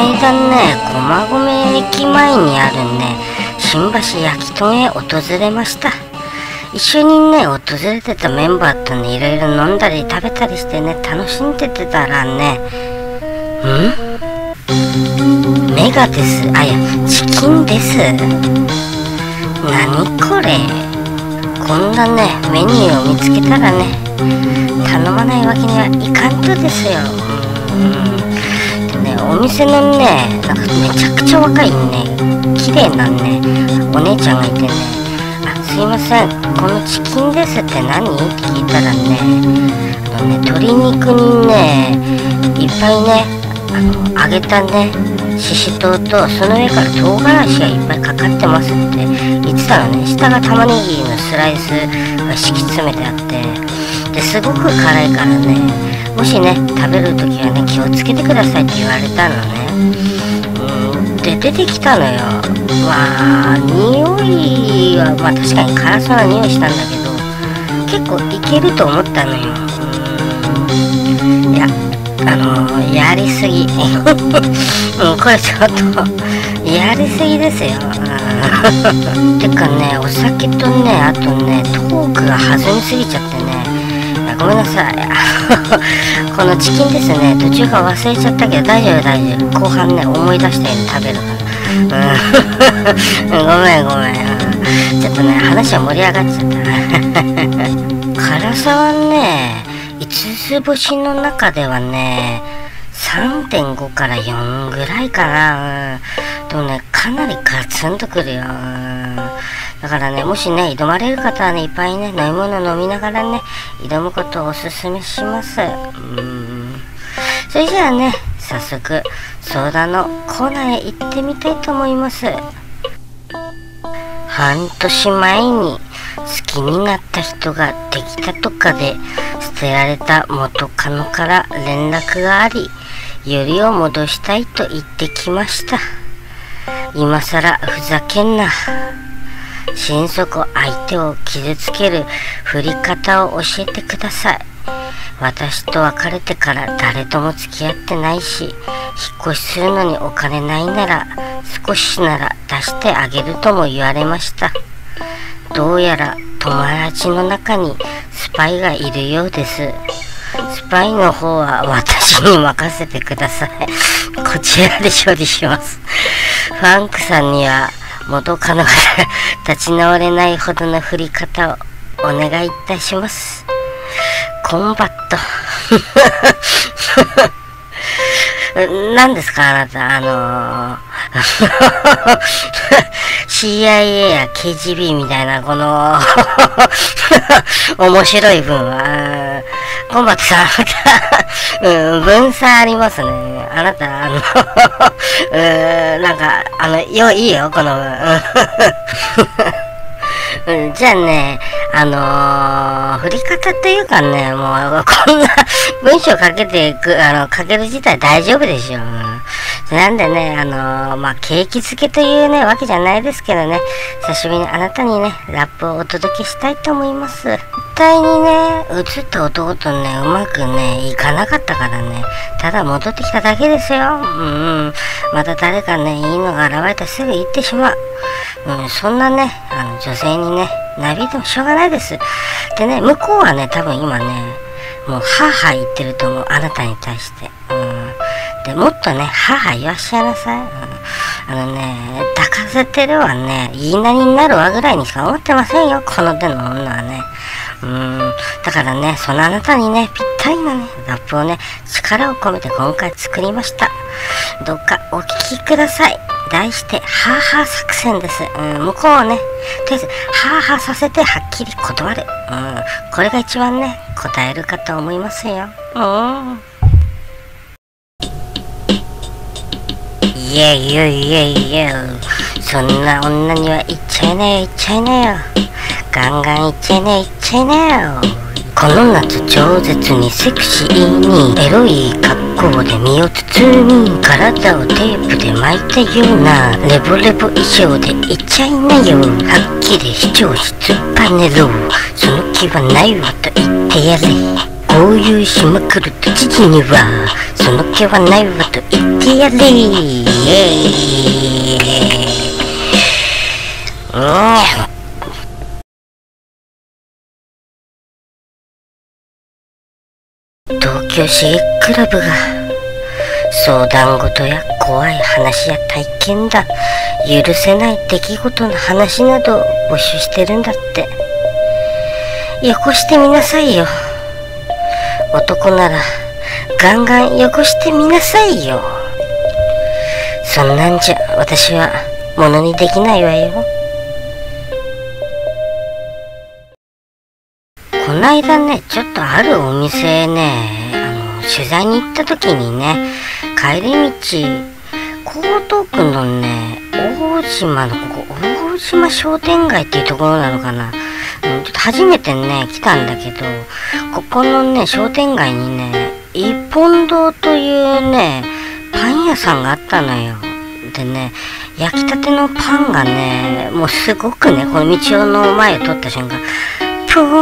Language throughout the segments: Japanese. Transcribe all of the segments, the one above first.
間ね、駒込駅前にあるね、新橋焼き豚へ訪れました。一緒にね、訪れてたメンバーとね、いろいろ飲んだり食べたりしてね、楽しんでてたらね、メガです。あ、いや、チキンです。何これ。こんなね、メニューを見つけたらね、頼まないわけにはいかんとですよ。でね、お店のね、なんかめちゃくちゃ若いね、綺麗なね、お姉ちゃんがいてね、すいません、このチキンですって何って聞いたらね、鶏肉にね、いっぱいね、揚げたね、ししとうと、その上から唐辛子がいっぱいかかってますって言ってたのね。下が玉ねぎのスライスが敷き詰めてあって、ですごく辛いからね、もしね、食べるときはね、気をつけてくださいって言われたのね。で、出てきたのよ。まあ、匂いは、まあ確かに辛そうな匂いしたんだけど、結構いけると思ったのよ。いや、やりすぎ。これちょっと、やりすぎですよ。てかね、お酒とね、あとね、トークが弾みすぎちゃってね、ごめんなさい。このチキンですね、途中から忘れちゃったけど、大丈夫大丈夫。後半ね、思い出して食べるから。ごめん。ちょっとね、話は盛り上がっちゃった。辛さはね、5つ星の中ではね、3.5 から4ぐらいかな。でもね、かなりガツンとくるよ。だからね、もしね、挑まれる方はね、いっぱいね、飲み物飲みながらね、挑むことをおすすめします。それじゃあね、早速、相談のコーナーへ行ってみたいと思います。半年前に好きになった人ができたとかで、捨てられた元カノから連絡があり、よりを戻したいと言ってきました。今さらふざけんな。心底相手を傷つける振り方を教えてください。私と別れてから誰とも付き合ってないし、引っ越しするのにお金ないなら少しなら出してあげるとも言われました。どうやら友達の中にスパイがいるようです。スパイの方は私に任せてください。こちらで処理します。ファンクさんには元カノから立ち直れないほどの振り方をお願いいたします。コンバット。何ですかあなた、CIA や KGB みたいなこの面白い文は、コンバットさん、あなた、文才ありますね。あなた、なんか、いいよ、この文。じゃあね、振り方っていうかね、もう、こんな文章書けていく、書ける自体大丈夫でしょ。なんでね、景気づけというね、わけじゃないですけどね、久しぶりにあなたにね、ラップをお届けしたいと思います。絶対にね、映った男とね、うまくね、いかなかったからね、ただ戻ってきただけですよ。また誰かね、いいのが現れたらすぐ行ってしまう。そんなね、女性にね、なびいてもしょうがないです。でね、向こうはね、多分今ね、もう、母言ってると思う。あなたに対して。で、もっとね、母言わしちゃいなさい。抱かせてるわね、言いなりになるわぐらいにしか思ってませんよ。この手の女はね。だからね、そのあなたにね、ぴったりなね、ラップをね、力を込めて今回作りました。どうかお聞きください。題して、ハーハー作戦です。向こうをね、とりあえず、ハーハーさせてはっきり断る。これが一番ね、答えるかと思いますよ。いや、そんな女には言っちゃいなよ。ガンガン言っちゃいなよ。この夏超絶にセクシーにエロい格好で身を包み、体をテープで巻いたようなレボレボ衣装でいっちゃいなよ。はっきり主張し突っぱねろ。その気はないわと言ってやれ。 豪遊しまくると父にはその気はないわと言ってやれ。東京シゲクラブが相談事や怖い話や体験談、許せない出来事の話などを募集してるんだって。よこしてみなさいよ。男ならガンガンよこしてみなさいよ。そんなんじゃ私はものにできないわよ。こないだね、ちょっとあるお店ね、取材に行った時にね、帰り道江東区のね、大島の大島商店街っていうところなのかな、ちょっと初めてね来たんだけど、ここのね商店街にね、一本堂というねパン屋さんがあったのよ。でね、焼きたてのパンがね、もうすごくね、この道の前を通った瞬間、プー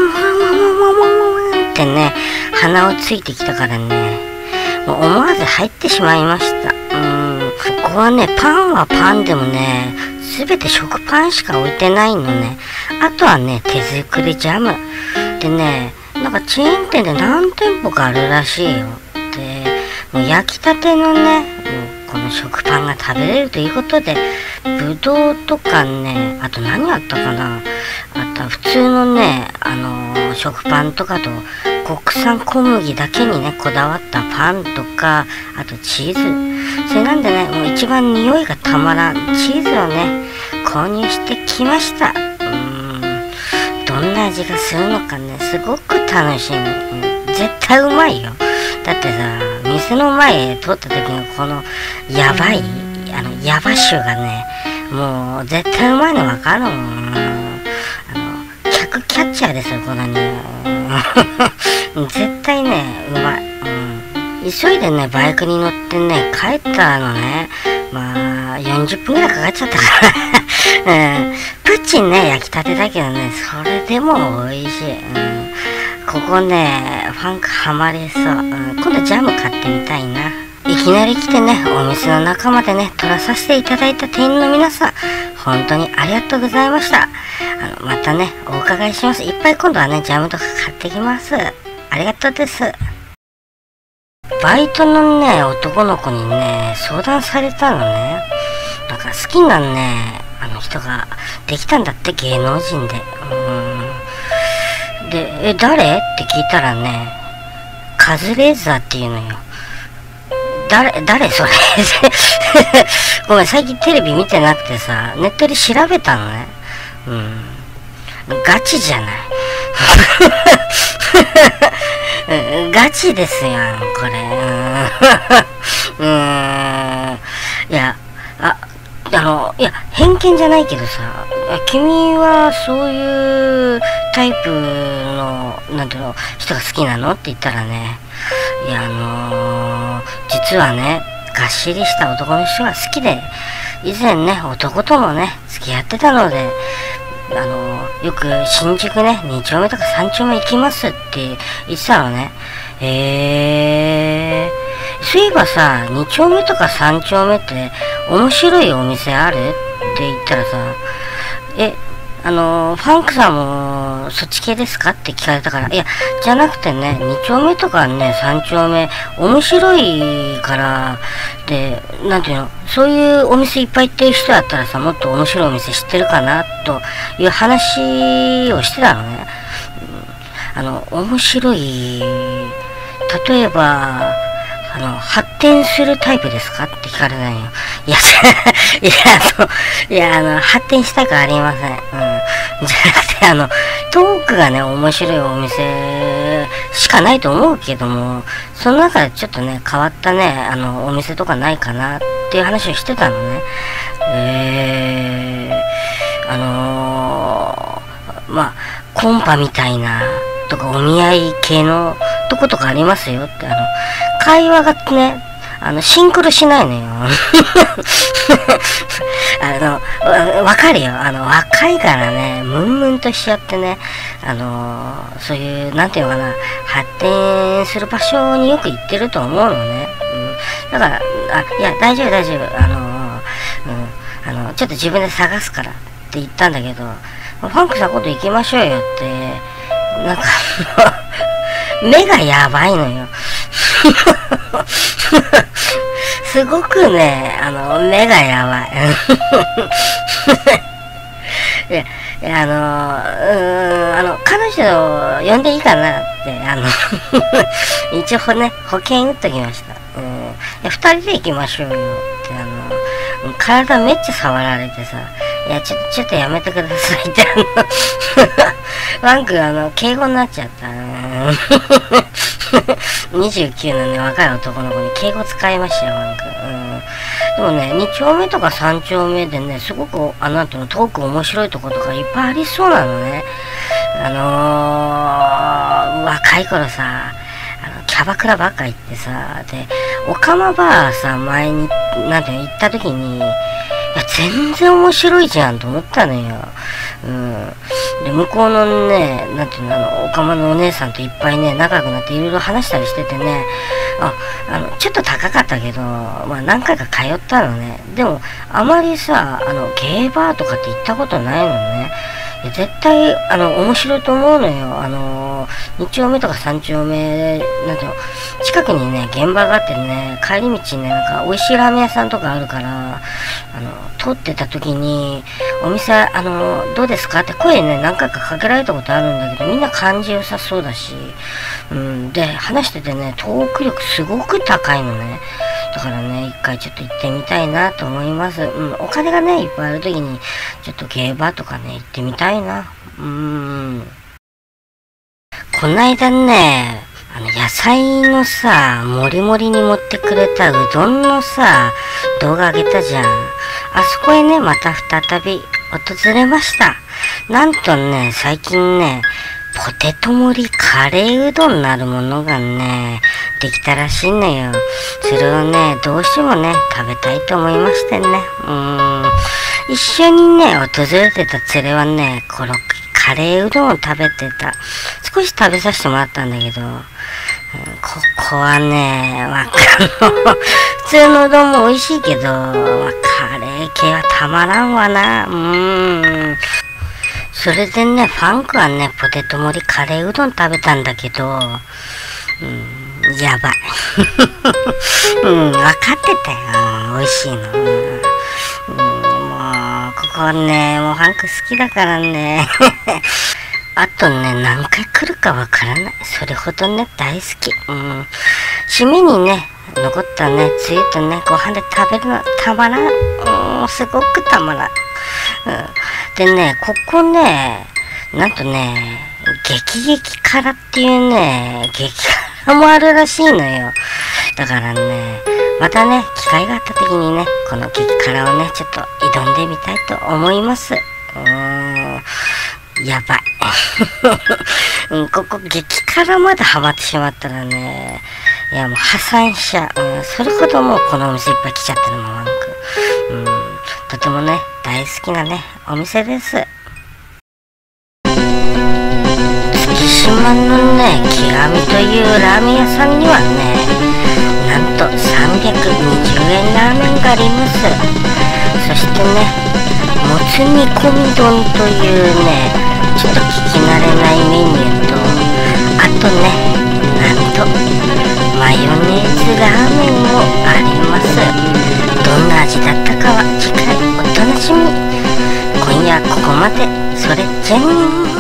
ンってね鼻をついてきたからね、もう思わず入ってしまいました。ここはね、パンはパンでもね、すべて食パンしか置いてないのね。あとはね、手作りジャムでね、なんかチェーン店で何店舗かあるらしいよ。でもう焼きたてのね、もうこの食パンが食べれるということで、ぶどうとかね、あと何あったかな、あとは普通のね、食パンとかと国産小麦だけにねこだわったパンとか、あとチーズ、それなんでね、もう一番匂いがたまらんチーズをね購入してきました。どんな味がするのかね、すごく楽しみ。絶対うまいよ。だってさ、店の前通った時のこのやばいヤバ臭がね、もう絶対うまいの分かるもん。客キャッチャーですよ、この匂い。絶対ねうまい。急いでねバイクに乗ってね帰ったのね、まあ40分ぐらいかかっちゃったからプッチンね焼きたてだけどね、それでも美味しい。ここねファンクハマりそう。今度ジャム買ってみたいな。いきなり来てね、お店の中までね撮らさせていただいた店員の皆さん、本当にありがとうございました。またねお伺いします。いっぱい今度はねジャムとか買ってきます。ありがとうです。バイトのね男の子にね相談されたのね。なんか好きなね人ができたんだって、芸能人で。で誰って聞いたらね、カズレーザーっていうのよ。誰それごめん、最近テレビ見てなくてさ、ネットで調べたのね。ガチじゃないガチですやんこれ。いやいや偏見じゃないけどさ、君はそういうタイプのなんていうの人が好きなのって言ったらね、いや実はねがっしりした男の人が好きで、以前ね男ともね付き合ってたので、よく新宿ね2丁目とか3丁目行きますって言ってたのね。そういえばさ、2丁目とか3丁目って面白いお店あるって言ったらさ、ファンクさんもそっち系ですかって聞かれたから、いや、じゃなくてね、2丁目とかね、3丁目、面白いから、で、なんていうの、そういうお店いっぱい行ってる人だったらさ、もっと面白いお店知ってるかな、という話をしてたのね。面白い、例えば、発展するタイプですかって聞かれないよ。発展したくありません。じゃなくて、トークがね、面白いお店しかないと思うけども、その中でちょっとね、変わったね、お店とかないかなっていう話をしてたのね。コンパみたいな、とかお見合い系のとことかありますよって、会話がね、 シンクロしないのよ。わかるよ。若いからね、ムンムンとしちゃってね、そういう、なんていうのかな、発展する場所によく行ってると思うのね。だから、いや、大丈夫、大丈夫。ちょっと自分で探すからって言ったんだけど、ファンクさん今度行きましょうよって、なんか目がやばいのよ。すごくね、目がやばい。いや、彼女を呼んでいいかなって、一応ね、保険打っときました。二人で行きましょうよって、体めっちゃ触られてさ、いや、ちょっとやめてくださいって、ワンク、敬語になっちゃった。29のね、若い男の子に敬語使いましたよ、ワンク。でもね、2丁目とか3丁目でね、すごく、なんていうの、トーク面白いとことかいっぱいありそうなのね。若い頃さ、キャバクラばっか行ってさ、で、オカマバーさ、前に、なんていうの、行った時に、いや、全然面白いじゃんと思ったのよ。で、向こうのね、なんていうの、オカマのお姉さんといっぱいね、仲良くなっていろいろ話したりしててね、ちょっと高かったけど、まあ何回か通ったのね。でも、あまりさ、ゲイバーとかって行ったことないのね。絶対、面白いと思うのよ。2丁目とか3丁目、なんていうの、近くにね、現場があってね、帰り道にね、なんか美味しいラーメン屋さんとかあるから、通ってた時に、お店、どうですかって声ね、何回かかけられたことあるんだけど、みんな感じ良さそうだし、で、話しててね、トーク力すごく高いのね。だからね、一回ちょっと行ってみたいなと思います。お金がね、いっぱいある時に、ちょっとゲーバーとかね、行ってみたいな。こないだね、野菜のさ、もりもりに持ってくれたうどんのさ、動画あげたじゃん。あそこへね、また再び訪れました。なんとね、最近ね、ポテト盛りカレーうどんなるものがね、できたらしいのよ。それをね、どうしてもね、食べたいと思いましてね。一緒にね、訪れてた連れはね、カレーうどんを食べてた。少し食べさせてもらったんだけど、ここはね、普通のうどんも美味しいけど、カレー系はたまらんわな。それでね、ファンクはね、ポテト盛りカレーうどん食べたんだけど、やばい。分かってたよ。美味しいの。もう、ここはね、もうファンク好きだからね。あとね、何回来るかわからない。それほどね、大好き。締めにね、残ったね、つゆとね、ご飯で食べるのたまらん。すごくたまらん。でね、ここね、なんとね、激辛っていうね、激辛もあるらしいのよ。だからね、またね、機会があった時にね、この激辛をね、ちょっと挑んでみたいと思います。やばい。ここ激辛までハマってしまったらね、いやもう破産しちゃう。それほどもうこのお店いっぱい来ちゃってるもん、とてもね、大好きなね、お店です。月島のね、極みというラーメン屋さんにはね、なんと320円ラーメンがあります。そしてね、もつ煮込み丼というね、ちょっと聞き慣れないメニューと、あとね、なんとマヨネーズラーメンもあります。どんな味だったかは次回お楽しみに。今夜ここまで。それじゃん。